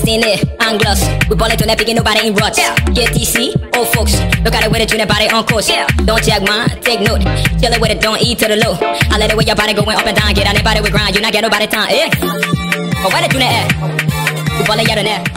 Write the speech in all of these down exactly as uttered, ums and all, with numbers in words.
Stainé, Anglos, we ball it on that big nobody in ruts. Get D C, old folks, look at it with a junior body on course. Don't check mine, take note. Chill it with it, don't eat to the low. I let it with your body going up and down. Get anybody with grind, you not get nobody time. Eh? But where the junior at? We ball it out on that.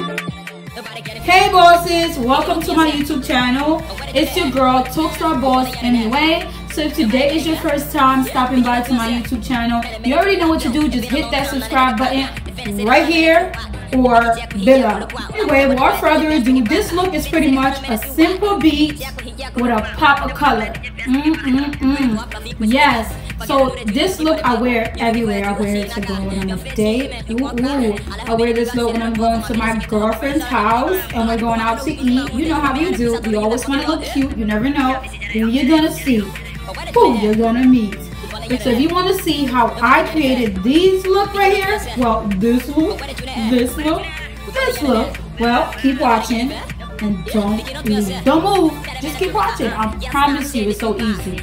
Hey bosses, welcome to my YouTube channel. It's your girl Talkstar Boss anyway. So if today is your first time stopping by to my YouTube channel, you already know what to do. Just hit that subscribe button right here or below. Anyway, without further ado, this look is pretty much a simple beat with a pop of color. Mm mm mm. Yes. So this look I wear everywhere. I wear it to go on a date. Ooh, ooh. I wear this look when I'm going to my girlfriend's house and we're going out to eat. You know how you do. You always want to look cute. You never know who you're gonna see, who you're gonna meet. So if you want to see how I created these look right here, well, this look, this look, this look, well, keep watching and don't leave. Don't move. Just keep watching. I promise you, it's so easy.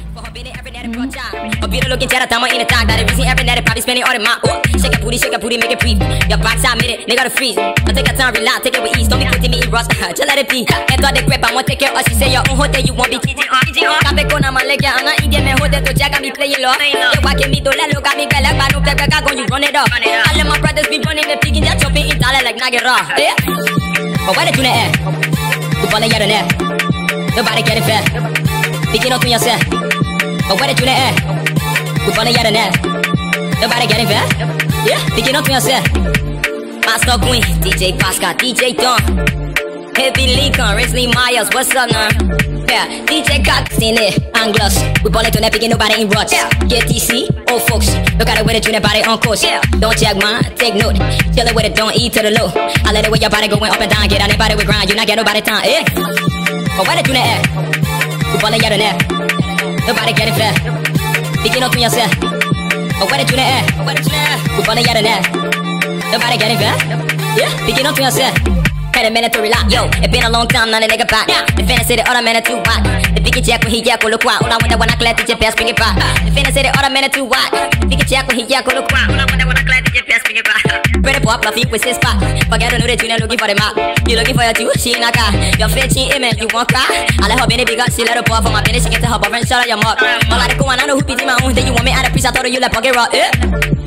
A beautiful looking jet, I'm in a tag that everything every night, probably spending all the money. Shake a booty, shake a booty, make it breathe. Your backside made it, they gotta freeze. I take a time, relax, take it with ease. Don't be putting me in rust, just let it be. Enter the grip, I want to take care of. She say your own hotel, you won't be cheating on. Cabe con a man like ya, I'm not eating me hotel to check and be playing low. You walking me to let look at me, girl, like I don't play back, I go, you run it up. All of my brothers be running, they picking, they're chopping in Italy like Nagara. But why did you not air? You ball it out on air. Nobody get it fair. Picking up to yourself. But where did you air? We ball it out on air. Nobody get it fair. Yeah, picking up to yourself. Master Queen, D J Pascal, D J Don, Heavy Lincoln, Risley Myers, what's up now? Yeah, D J Cox, Stainé, Anglos, we ball it on that picking nobody in ruts. Get D C, old folks, look at it with a junior body on course. Don't check mine, take note. Chill it with it, don't eat to the low. I let it with your body going up and down. Get anybody with grind, you not get nobody time. Eh? But where the junior air? We ball it out on that. Nobody get it fair. Picking up to yourself. But where the junior air? We ball it out on that. Nobody get it fair. Yeah, picking up to yourself. Had a minute to relax, yo. It been a long time, none of nigga back. The finna say the other minute too wide. The big jack when he jack will look wild. All I wonder when I collect the G P S, bring it back. The finna say the other minute too wide. The big jack when he jack will look wild. All I wonder when I collect the G P S, bring it back. Pretty pop, fluffy with his spot. Forget to know that you not looking for the map. You looking for your two, she in a car. Your fit, she in you won't cry. I let her be the big she let her pour for my business. She get to her boyfriend, shut up your mouth. All I go on, I know who pity my own. Then you want me out of peace, I thought you let pocket rock. Eh?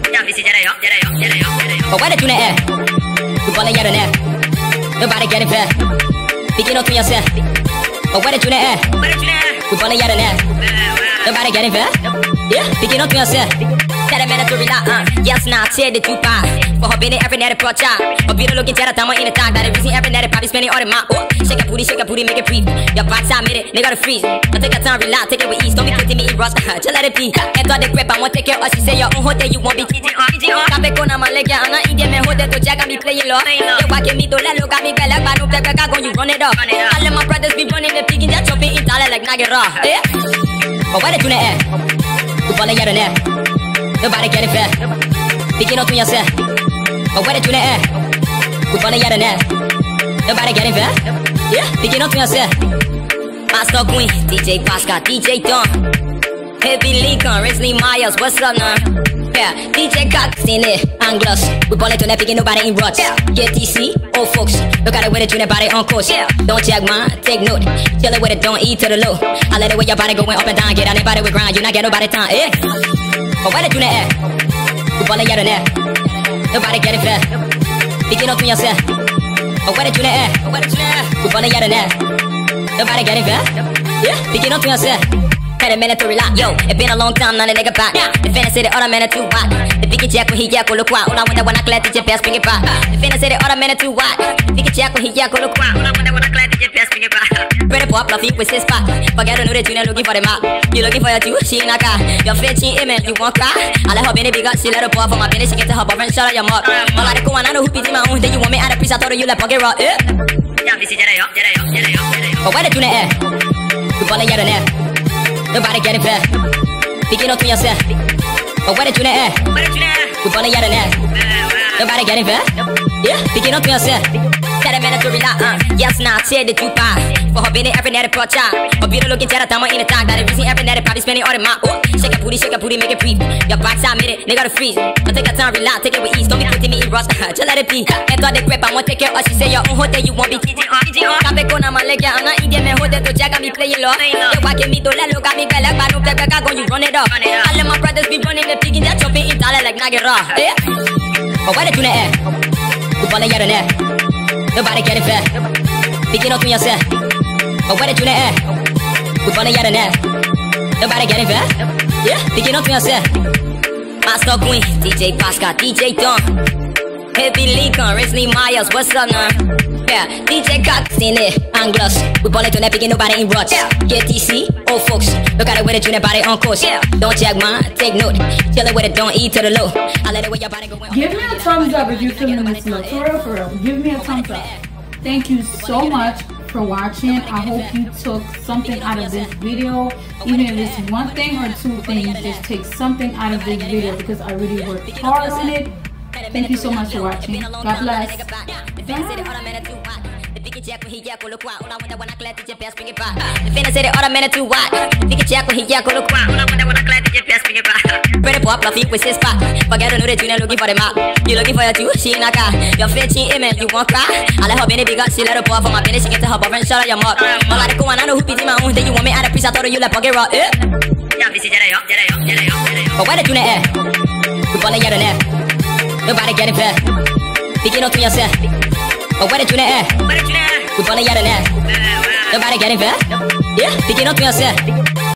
But why did you not air? You ball it out on air. Nobody get it fair. Picking up to yourself. But where did you air? We ball it out on air. Nobody get it fair. Yeah, picking up to yourself. Tell a minute to relax, uh. Yes, now, tear the two pie. For her baby, every night, approach out. A beautiful looking jet, I'm in a tag. That everything every night, probably spending all the money. Oh, shake a booty, shake a booty, make it breathe. Your backside made it, they gotta freeze. I take a time, relax, take it with ease. Don't be putting me in rust, just let it be. Enter the grip, I want to take care of. She say your own hotel, you won't be cheating on. Cabe con a man like ya, I'm not eating me hotel to jack and be playing low. You walking me to let look at me, girl, like I don't play back, I go, you run it up. All of my brothers be running, they picking, they're chopping in Italy like Nagara. But where did you air? We ball it out on air. Nobody get it fair. Picking up to yourself. But where did you air? We ball it out on air. Nobody get it fair. Yeah, picking up to yourself. Master Queen, D J Pascal, D J Don, Heavy Lincoln, Risley Myers, what's up now? Yeah, D J Cox, Stainé, Anglos, we ball it on that picking nobody in ruts. Get D C, old folks, look at it with a junior body on course. Don't check mine, take note. Chill it with it, don't eat to the low. I let it with your body going up and down. Get anybody with grind, you not get nobody time. Eh? But where did you air? We ball it out on air. Nobody get it fair. Picking up to yourself. But where did you air? We ball it out on air. Nobody get it fair. Yeah, picking up to yourself. Had a minute to relax, yo. It been a long time, none of nigga back. The finna say the other minute too wide. The big jack when he jack will look wild. All I wonder when I collect the G P S, bring it back. The finna say the other minute too wide. The big jack when he jack will look wild. All I wonder when I collect the G P S, bring it back. Pretty pop, fluffy with his spot. Forget to know that you not looking for the map. You looking for your two, she in a car. Your fit, she in you won't cry. I let her be the big she let her pour for my business. She get to her boyfriend, shut up your mouth. All I go on, I know who pity my own. Then you want me out of peace, I thought you let pocket rock. Eh? But where did you air? We ball it out on air. Nobody get it fair. Picking up to yourself. But where did you air? We ball it out on air. Nobody get it fair. Yeah, picking up to yourself. get a minute to relax. Uh. Yes, now tear the two pie. For her baby, every night a pro child. Her beauty looking at a time in the tag. That every every night probably spending all the money. Oh, shake a booty, shake a booty, make it breathe. Your backside made it, nigga to freeze. Don't take a time, relax, take it with ease. Don't be putting me in rush, just let it be. And thought the grip, I want to take care of. She say your own hotel, you won't be teaching on. Cabe con a man like ya, I'm not Indian man, hold it to check on me playing low. You walking me to let look at me, like I don't take back, I go, you run it up. All of my brothers be running the pig in that chopping in Italy like Nagara. Eh? But why did you not? You fall in your neck. Nobody get it fair. Picking up to yourself. But why did you not? You fall in your neck. Nobody get it fair. Yeah, picking up to yourself. Master Queen, D J Pascal, D J Don, Heavy Lincoln, Risley Myers, what's up now? Yeah, D J Cox in it, Anglers. We ball it to that picking nobody in ruts. Yeah. Get T C, old folks. Look at it with it, you body on course. Yeah. Don't check mine, take note. Chill it with it, don't eat to the low. I let it with your body go. Give me a thumbs up if you're feeling this look. For real, for real. Give me a thumbs up. Thank you so much for watching. I hope you took something out of this video. Even if it's one thing or two things, just take something out of this video because I really worked hard on it. Thank you so much for watching. God bless. Check when he yak look wow. Una wonder when I collect the best bring it back. The finna say the other minute too wide. Think it check when he yak look wow. Una wonder when I collect the best bring it back. Pretty pop fluffy with his spot. Forget to know that you not looking for the map. You looking for your two, she in a car. Your fit she image, you won't cry. I let her be big up, she let her pour for my business. She get to her boyfriend, shut out your mouth. All I go on, I know who pity my own. Then you want me at a piece, I told her you like pocket rock. Eh? Yeah, busy Jedi up, Jedi up, Jedi up, Jedi up. But why did you not air? You fall in your neck. Nobody get it fair. Picking up to yourself. But why did you not air? Why did you not air? You fall in your neck. Nobody getting fair? Yeah, picking up to yourself.